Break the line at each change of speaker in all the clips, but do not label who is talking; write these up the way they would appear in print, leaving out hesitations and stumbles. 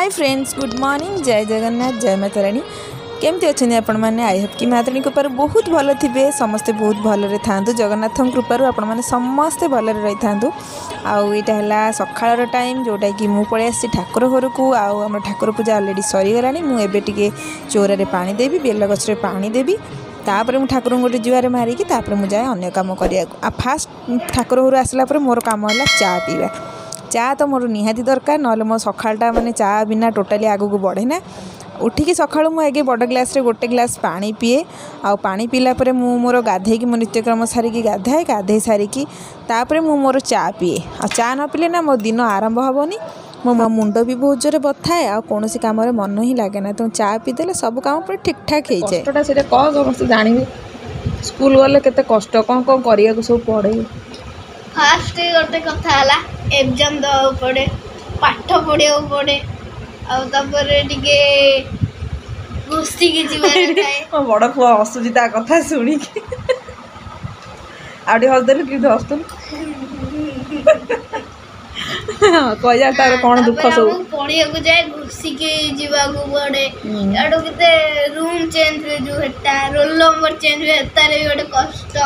Hi friends, good morning, जय जगन्नाथ, जय माता रानी। केमती अच्छे आपण मैंने? आई होप कि माता रानी कृपार बहुत भल थे, समस्ते बहुत भलरे था। जगन्नाथ कृपार आपण मैंने समस्ते भलरे रही था। आईटा है सकाळ टाइम जोटा कि मुझे पलि आसी ठाकुर घर को। आम ठाकुर पूजा अलरेडी सरीगला। मुझे चौरारे पानी देवी, बेल गचरे पानी देवी, तापर मुझे ठाकुर गोटे जुआर मारिकी मुझे जाए अन्य कम करा। फास्ट ठाकुर घर आसला मोर कम है चा पीवा। चा तो मोर निहाती दरकार, ना मो सकाळटा माने चा बिना टोटाली आगू को बढ़े ना। उठिकी सकाळु मु आगे बड़ ग्लास रे गोटे ग्लास पानी पीए। आ पानी पीला परे मु मोर गाधे मो नित्यक्रम सारिकी गाधाए। गाधे सारिकी तापर मु मोर चा पीए। आ चा न पीले ना मो दिन आरंभ हेनी। मो मुंड भी बहुत जोर बथाए। आ कौन सी काम मन ही लगे ना। तो चा पीदेले सब काम पूरा ठीक ठाक हो जाए।
कष्टटा से कह समस्त जानी। स्कूल गले केते कष्ट कौन कौन करिया सब पड़े।
फास्ट गोटे कथा है एग्जाम देवा पड़े, पाठ पढ़िया पड़े, आगे घुषी की जीवन
बड़ पुआ असुचिता कथा शुणिकी आउटे हसदेलु कि हसतु कह तार कौन दुख सब
पढ़िया को जाए घुषी के जीवा को पड़े। याडो केते रूम चेंज हुए, जो हेता रोल नंबर चेंज हुए, हेता रे गोटे कष्ट।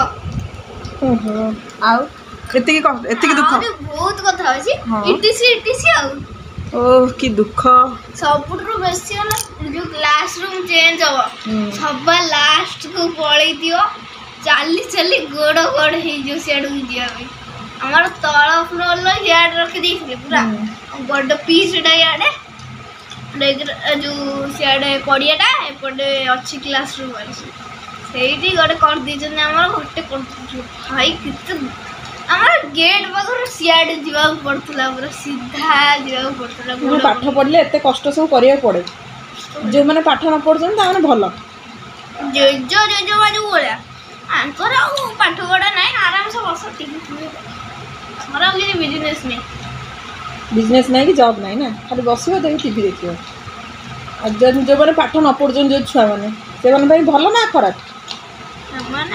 आउ एतिकी कष्ट, एतिकी दुख
बहुत कथा अछि। इटीसी आउ
ओह कि दुख।
सबुठु बेसी होला जो क्लासरूम चेंज हो, सबा लास्ट को पळै दियो। चाली चाली गोड़ गोड़ हे जो सेडू दिया भाई। हमार तळ फ्लोर ल याड रख देथिले पूरा बड पीस डा याडे जो सियाडे पड़ियाटा एपटे अच्छी क्लासरूम अछि। सेठी गोटे कर दिजन हमर गोटे कर भाई कित हमार गेट बगर सियाडे जीवा पड़तला, पूरा सीधा जीवा पड़तला।
पाठ पढ़ले एते कष्ट सब करिया पड़े। जो माने पाठ न पढ़छन ता माने भलो
जो बाजू बोला आंकर पाठ पढ़ा नहीं, आराम से बस टीवी हमारा ये बिजनेस
नहीं कि जॉब नहीं ना, खाली बसियो देख टीवी देखियो। आ जो माने पाठ न पढ़छन जो छुआ माने से माने भाई भलो ना खराब
माने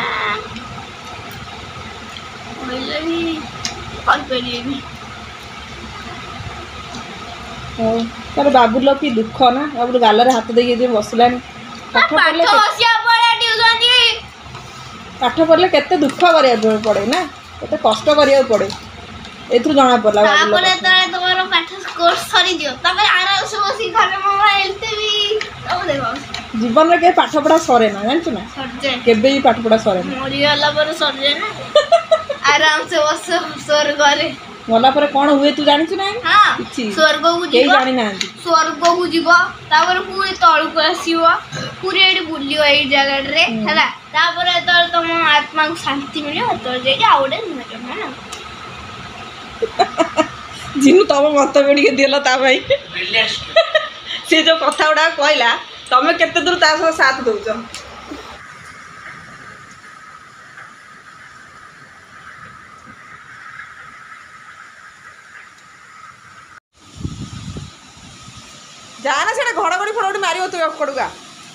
पहले भी कल पेलिए
तार बाबूल कि दुख ना। बाबू गालरे हाथ देके बसलानी। पाठ पढ़ले केते दुख करिया पड़े ना, केते कष्ट करिया पड़े। एथु जाना पड़ला बाबूल
तुम्हारा पाठ कोर्स सरी दियो, तबे आराम से बसी घरे मोबाइल टीवी सब देखो।
जीवन में के पाठ पढ़ा सरे ना, जानछु ना केबे भी पाठ पढ़ा सरे ना।
मोरी वाला पर सर जाए ना। आराम से बस स्वर्ग रे
गला पर कोन हुए तू जानिछु ना?
हां, स्वर्ग को
जीव जानि ना।
स्वर्ग को जीव तापर पूरी तळ को आसीबो, पूरी एडी बुलियो एई जगह रे हैला। तापर त तुम आत्मा को शांति मिलियो, तो जे आउडे न ना
जिनु तम मत बेडी देला ता भाई से जो कथा उडा कहला तमे केते दूर ता साथ दोछ। जाना से घड़घड़ी फड़गड़ी मारियो तू कड़ुगा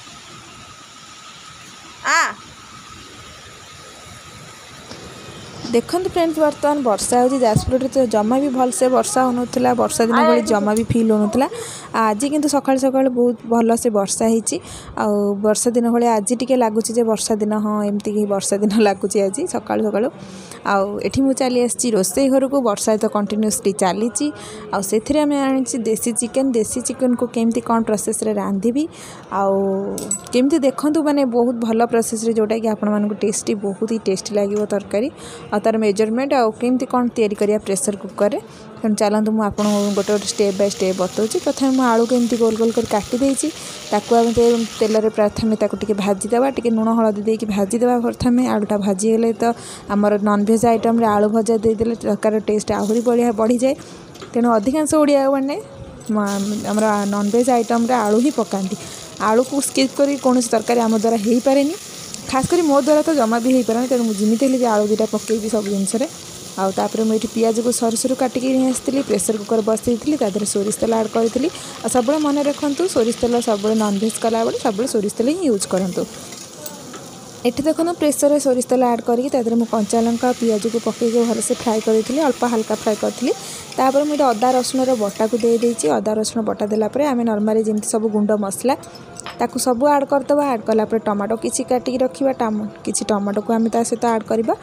देखो फ्रेंड्स, बर्तमान वर्षा हो जाजपुर तो जमा भी भलसे वर्षा होना। वर्षा दिन भाई जमा भी फिल होना। आज किंतु सकाल सकाल बहुत भल से वर्षा होती। वर्षा दिन भाई आज टी लगुच वर्षा दिन। हाँ, एमती वर्षा दिन लगुच आज सका सका। आठी मुझे चली आसी रोसे घर को। वर्षा तो कंटिन्यूसली चली आम आनी देसी चिकेन को केमती कौन प्रोसेस रे रांधि आमती देखूँ माने बहुत भल प्रोसेस रे जोटा कि आपण टेस्टी बहुत ही टेस्टी लगे तरकारी। तार मेजरमेंट आमती कौन तैयारी करिया प्रेशर कुकर में। तेणु चलतु मुझे आपको गोटे गोटे स्टेप बाय स्टेप बताऊँ। प्रथम मुझे आलू को एमती गोल गोल कर काटी देती। तेल रे प्रथम ताकू भाजीदेवा, टी लुण हलदी देकी भाजीदेवा। प्रथम आलूटा भाजीगले तो आमर नॉनवेज आइटम रे आलू भजा देदेले तरकार टेस्ट आहरी बढ़ी जाए। तेणु अधिकांश ओडिया मैंने आमर नॉनवेज आइटम रे आलू ही पकाती। आलू को स्किप कर कौन तरकारी आम द्वारा हो पारे, खास करी मो द्वारा तो जमा भी हो पारे। तेणु मुझे जमी आलू दुटा पकईबी सब जिनस। आउे मुझे पियाज को सरू सरू काटिक नहीं आसती। प्रेसर कुकर बसई थी, सोरिष तेल आड करी। सब मन रखु सोरिष तेल सब नॉनवेज कला सब सोरिष तेल ही यूज करूँ। एठी देखो प्रेसर सोरिष तेल ऐड करके तादेह मुझे कंचा लंका पियाज को पकईक भलसे फ्राए करी अल्प हल्का फ्राए करी तापर मुझे अदा रसुण बटा को दे देती अदा रसुण बटा देलापर आम नर्माली जमी सब गुंड मसला ताकू सब ऐड करदे ऐड कलापर टमाटो किसी काटिक रखा किसी टमाटो को आम सहित ऐड करवा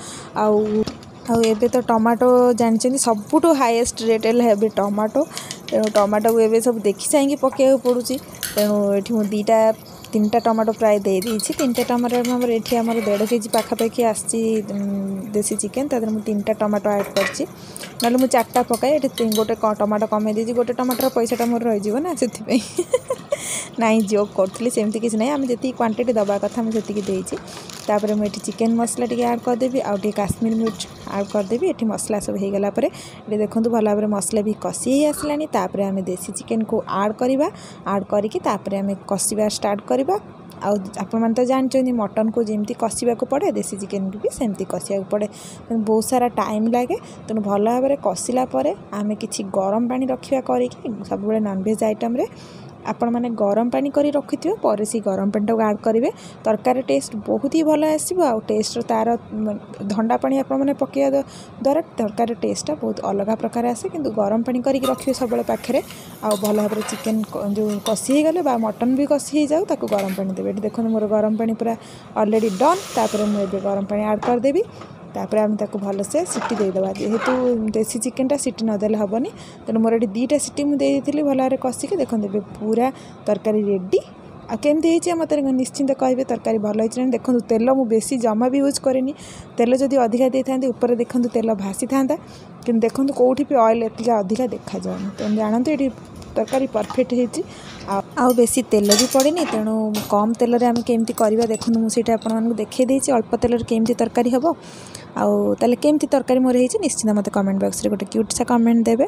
एबे तो टमाटो जानते सबुठ हाईएस्ट रेट है टमाटो तेणु टमाटो को एबे सब देखी चाहिए पकड़ा पड़ू तेणु ये दुईटा 3टा टमाटो प्राय दे देती 3टा टमाटो ये आम 1.5 kg पाखापाखि आसी देसी चिकेन तादेह मुझे 3टा टमाटो ऐड करची ना मुझे 4टा पकाए ये गोटे टमाटो कमे दीजिए गोटे टमाटर पैसाटा मोर रही से नाई जोक करी सेमती किसी ना आम जी क्वांटिटी दबा कथा मुझे देती तापर मुझे चिकेन मसला टी ऐड करदेवी आउ काश्मीर मिर्च ऐड करदेवी ये मसला सब हो गला ये देखो भल भाव मसला भी कषि आसलानी तापर आम देसी चिकेन को ऐड करवा ऐड करके आम कषा स्टार्ट करवा आपण तो जानते मटन को जमी कषा पड़े देसी चिकेन को भी सेमती कषा पड़े तेणु बहुत सारा टाइम लगे तेणु भल भाव कषिला आम कि गरम पानी रखा करके सब नॉनवेज आइटम रे आपण मैंने गरम पानी करी रखिथिबो पर सी गरम पानी को ऐड करेंगे तरकारी टेस्ट बहुत ही भल आसो आ टेस्ट तार धंडा पानी आपण मैंने पकड़ा द्वारा तरकारी टेस्टा बहुत अलग प्रकार आसे किंतु गरम पानी करके रखिए सब पाखे आ भल भाव चिकेन जो कषि गले मटन भी कषि जाऊ ताको गरम पानी देवे देखो मोर गरम पानी पूरा ऑलरेडी डन तापर मुझे गरम पानी ऐड करदेवी तापर आम ताको भलसे सीटी देदेबा जेहेतु देसी चिकेनटा सीटी नदेले हेनी तेणु मोर ये 2टा सीटी मुझे भल भाव कषिक देखते पूरा तरकारी रेडी आ केमती मत निश्चिंत कहे तरकारी भल होती देखो तेल मु बेसी जमा भी यूज करेनि तेल जदि अधिका दे था ऊपर देखो तेल भासी था कि देखो कौटी भी ऑयल एतिका अधिका देखा जाए तेणु जानते ये तरकारी परफेक्ट होती आउ बेसी तेल भी पड़ेनि तेणु कम तेल आम केमती करवा देखो मुझे आपको देखी देती अल्प तेल केमती तरकारी हम आउ ताले केमती तरकारी मोर होती निश्चित मत कमेंट बॉक्स रे गोटे क्यूट सा कमेंट देवे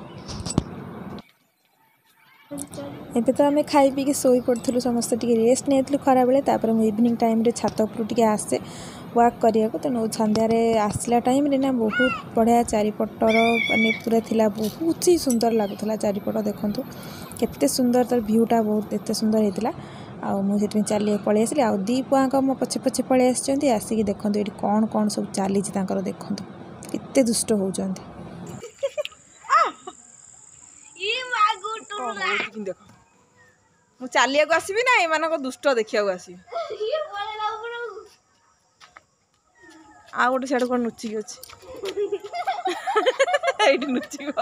एबे तो आम खाई पी शोई पड़ू समस्ते टी रेस्ट नहीं खरा बेले तापर मुझे इवनिंग टाइम रे छात उपर आसे वाक करिया को तेणु संध्यारे आसला टाइम रे ना बहुत बढ़िया चारिपटर माने पूरा थिला बहुत ही सुंदर लगुला चारिपट देखूँ केते सुंदर तर भ्यूटा बहुत एत सुंदर होता आउ मुझे चलिए पलि आसली आउ दी पुआ मो पछे पछे पलि आसिक देखो ये कौन कौन सब चली देखो केते दुष्ट होउचंती
मु चलिया को आसबि ना एमान दुष्ट देखिया को आसबि आ गोटे सियाड़ कौन नुचिक अच्छी ये नुचिक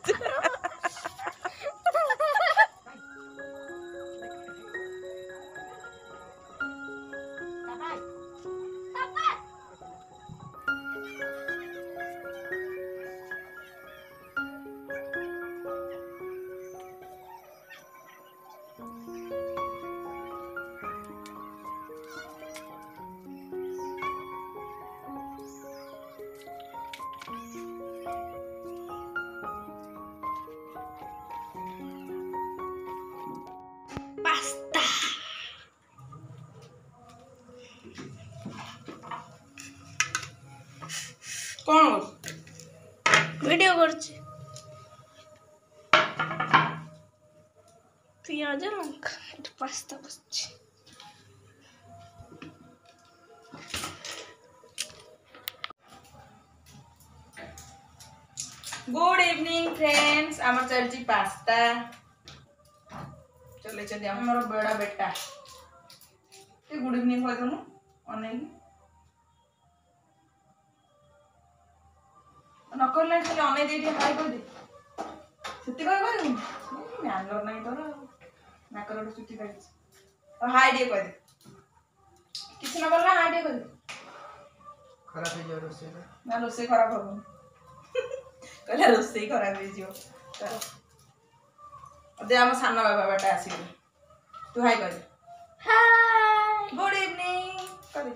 पास्ता
कौन
वीडियो करछि पियाज लंका एट पास्ता बसछि
गुड इवनिंग फ्रेंड्स आम चलती पास्ता चले मोर बड़ा बेटा गुड इवनिंग कह दूनु अनेक नकर ना खाली अनेक दे हाई कह दे से म्यानर नहीं तोर नाकर गोटे चुटी काटी हाई टे कह दे किसी न कला हाई टे कह दे खराब हो जाए रोसे ना रोसे खराब हो कहला रोसे खराब हो जाओ दे आम सान बाबा बेटा आस तू हाई कर
हाय
गुड इवनिंग कर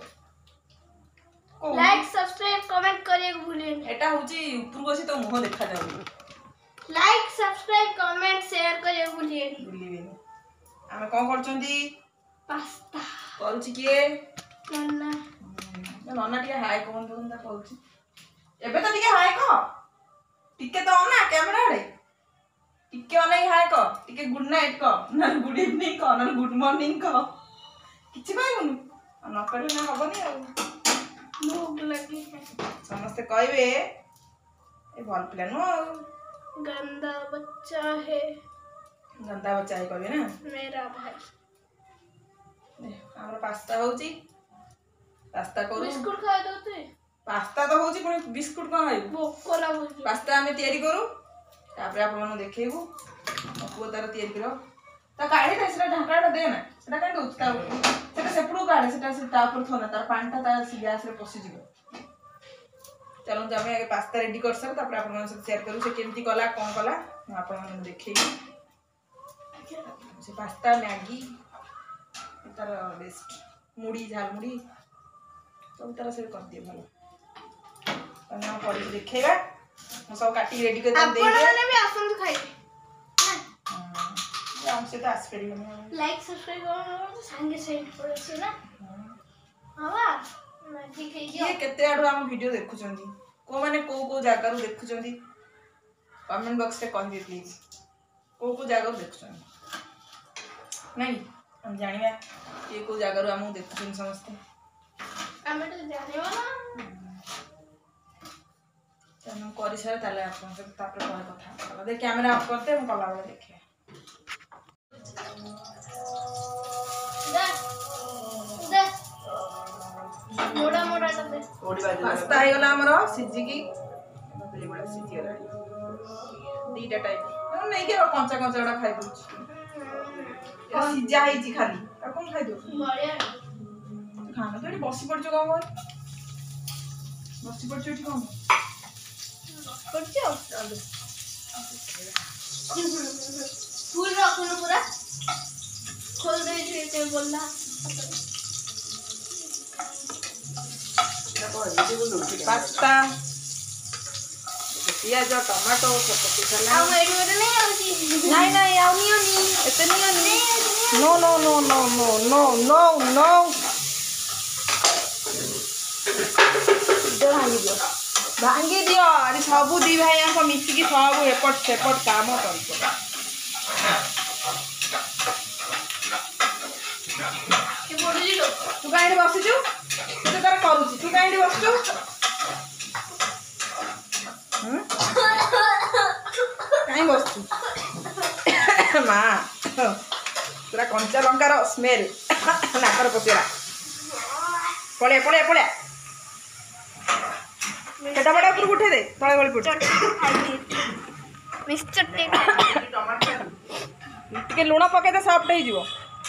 लाइक सब्सक्राइब कमेंट करिए भूलिए
एटा होची ऊपर को तो मुंह देखा जाऊ
लाइक सब्सक्राइब कमेंट शेयर करिए भूलिए
आमे कोन करचंदी
पास्ता
करूची किए
नन्ना
नन्ना टिके हाय कोन ता करूची एबे तो टिके हाय को टिके तो ना कैमरा रे टिके अनै हाय को टिके गुड नाइट को ना गुड इवनिंग को ना गुड मॉर्निंग को किछि कहबनु न कले ना हबनी आ
भूख लगी है।
समस्ते कहबे ए भल पिला नु
गंदा बच्चा है
गंदा बच्चा है कहबे ना
मेरा भाई।
हमरा पास्ता होची पास्ता करू
बिस्कुट खाए दोते
पास्ता तो होची पण बिस्कुट का है
भोकला होची
पास्ता हमें तैयारी करू तापर आप मन देखेबू अपो तार तैयारी करो ता काढे ना सेटा ढाकाटा दे ना सेटा काढ उचता सेटा सेपडू काढे सेटा से तापर थोना तार पानीटा तार गैस रे पसी जिवो चलो जमे आगे पास्ता रेडी कर सर तापर आप मन से शेयर करू से केमती कला कोन कला आप मन देखेबू से पास्ता मैगी तार बेस्ट मुड़ी झाल मुड़ी सब तरह से कर दिए भलो तने हम कर देखेबा हम सब काटी रेडी कर दे
आपण माने भी आसन खाई
हम से तो आसपेरी हम
लाइक सब्सक्राइब करो संगे सेंड पड़े ना हां मैगी खाई
ये केते आडू हम वीडियो देखु चंदी को माने को जागा रो देखु चंदी कमेंट बॉक्स रे कह दे प्लीज को जागा रो देखु चंदी नहीं हम जानिबा ये को जागा रो हम देखु चंदी समस्त
हमें तो जानिबा ना
चलो करी सारे ताले आपन से तापर कोन कथा दे कैमरा ऑफ करते हम कला वाला देखे
मोड़ा मोड़ा डबे
पास्ता है गला हमरो सिजी की बली बड़ा सिजी गला दीटा टाइप हम नहीं के कंचा कंचा खाई दउछ सिजा है जी खाली और कौन खाई दो
बढ़िया
खाना तो बसी पड़ कम बसी पड़ कम
करछो फूल रखो ना पूरा खोल दे के बोलला
पास्ता पियाज टमाटो पत्ती सला
आ एडो नहीं आउची
नहीं नहीं आउनी आउनी एते नहीं आउनी no no no no no no no no भांगी दियो अरे सबू दी भाई को मिसिकी सब एपट सेपट काम कर
के बोली लो
तू कहीं बसिचु तू तार करूची तू कहीं बसिचु कहीं बसचु माँ पूरा कंचा लंकार स्मेल नाकर पशिला पड़े पड़े पड़े केटा बड़ा ऊपर उठे दे तले गली पड़
मिस्टर टेक
टिके लुण पके दे सॉफ्ट हो जिवो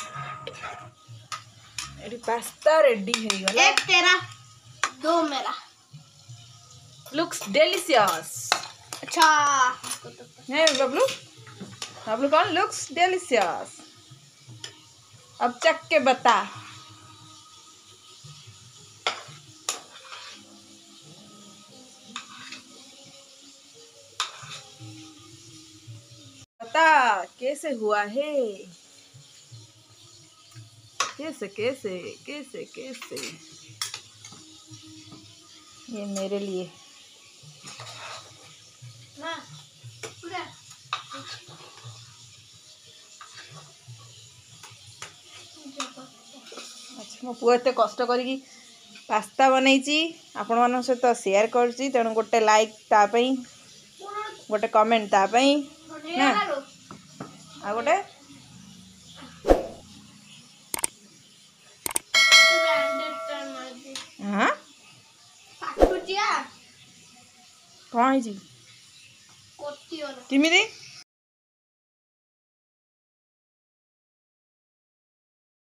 एडी पास्ता रेडी हो गला
एक तेरा दो मेरा
लुक्स डिलीशियस
अच्छा
है बबलू बबलू कौन लुक्स डिलीशियस अब चख के बता बता कैसे हुआ है कैसे कैसे कैसे कैसे ये मेरे लिए
ना पूरा
अच्छा मो पुआ एत कष्ट करी पास्ता बनई आपण मान सहित शेयर करछि तेणु गोटे लाइक तापई गोटे कमेंट तापई ना आ गोटे हाँ कौन है किमिदी